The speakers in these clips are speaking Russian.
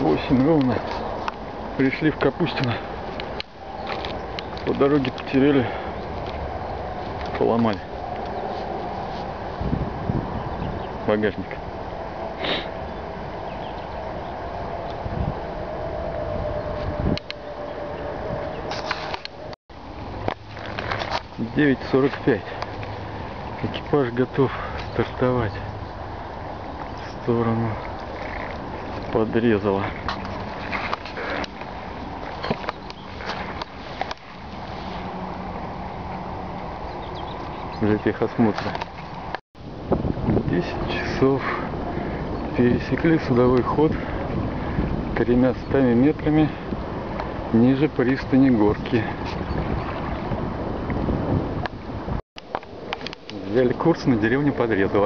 8 ровно. Пришли в Капустино. По дороге потеряли, поломали багажник. — 9:45. Экипаж готов стартовать в сторону Подрезала. Для техосмотра. 10 часов. Пересекли судовой ход 300 метрами ниже пристани Горки. Взяли курс на деревню Подрезала.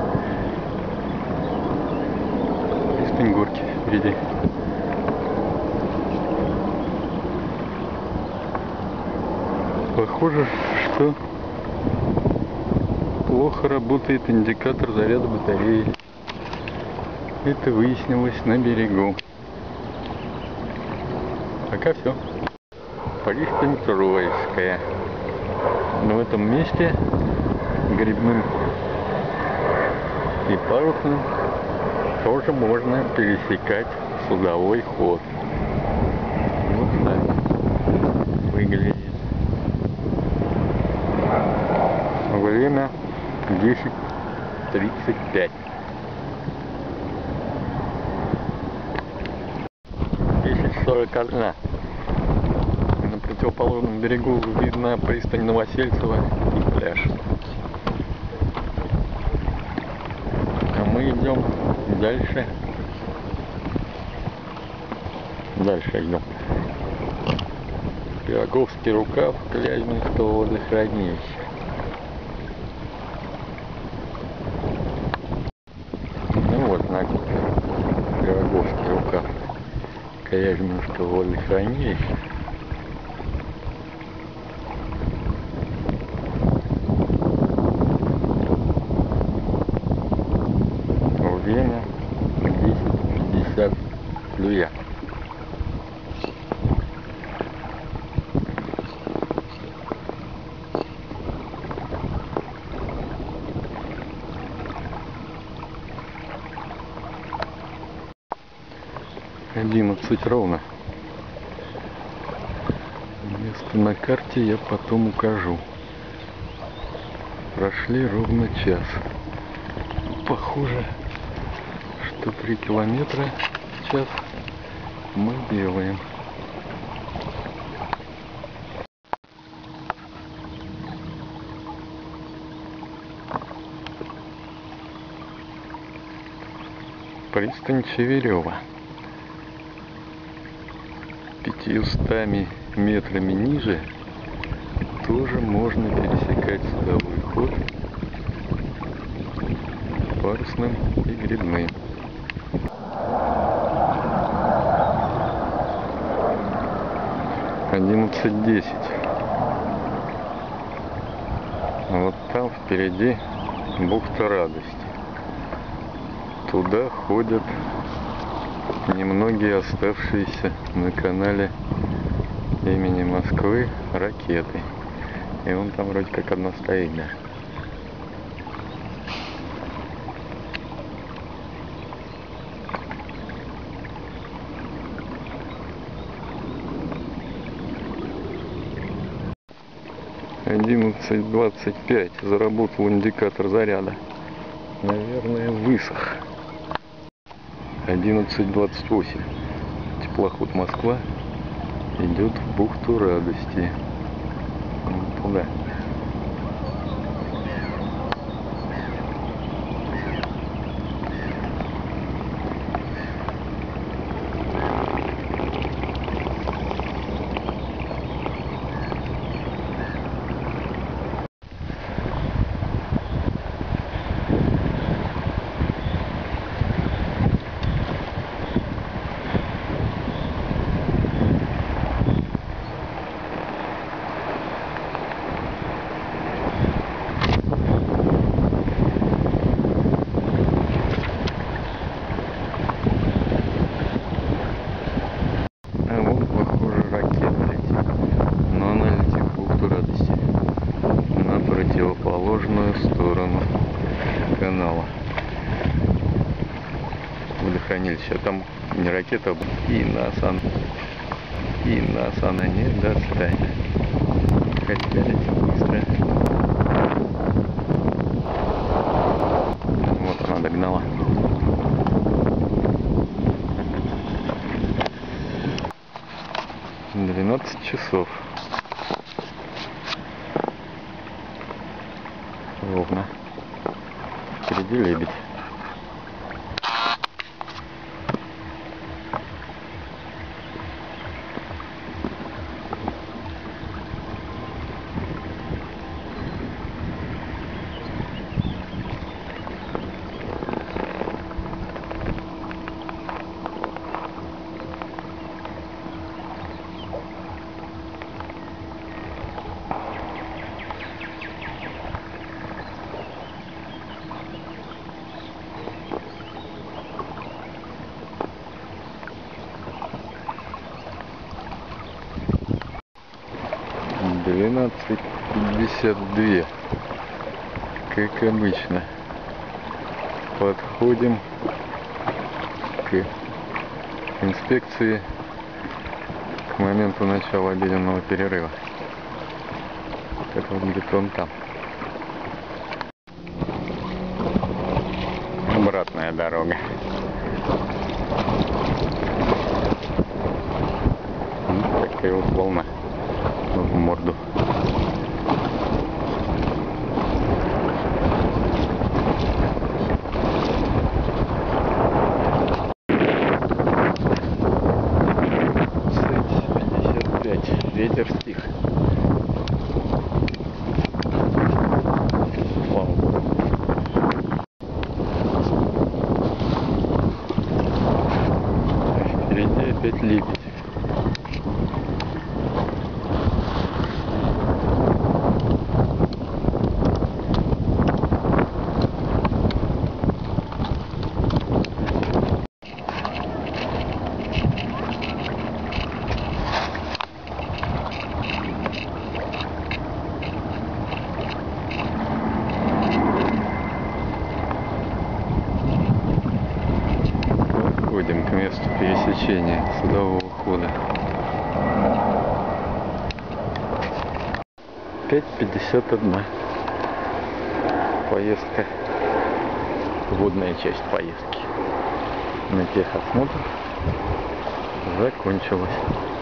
Пристань Горки впереди. Похоже, что плохо работает индикатор заряда батареи. Это выяснилось на берегу. Пока все. Пристань Троицкая. Но в этом месте грибным и парусным тоже можно пересекать судовой ход. Вот так выглядит. Время 10:35. 10:41. На противоположном берегу видна пристань Новосельцево и пляж. А мы идем дальше. Дальше идем. Пироговский рукав, Клязьминского водохранилища. Пироговский рукав Клязьминского водохранилища. Время 10:50 плюя. — 11 ровно. Место на карте я потом укажу. Прошли ровно час. Похоже, что 3 километра в час мы делаем. Пристань Чеверева. 500 метрами ниже тоже можно пересекать судовой ход парусным и грибным. — 11:10. Вот там впереди бухта Радости. Туда ходят немногие оставшиеся на канале имени Москвы ракеты. И вон там вроде как одна стоит, да. — 11:25. Заработал индикатор заряда. Наверное, высох. 11:28. Теплоход Москва идет в бухту Радости. Туда. хранилище, а там не ракета, и нас она не достанет. Хотя летит быстро. Вот она догнала. «12 часов. Ровно. Впереди лебедь. Двенадцать 52, как обычно. Подходим к инспекции к моменту начала обеденного перерыва. Это вот где-то он там. Обратная дорога. Такая вот волна в морду. Ветер стих. Слава Богу. Впереди опять лебедь. Подходим к месту пересечения судового хода. 5:51. Поездка, водная часть поездки на техосмотр закончилась.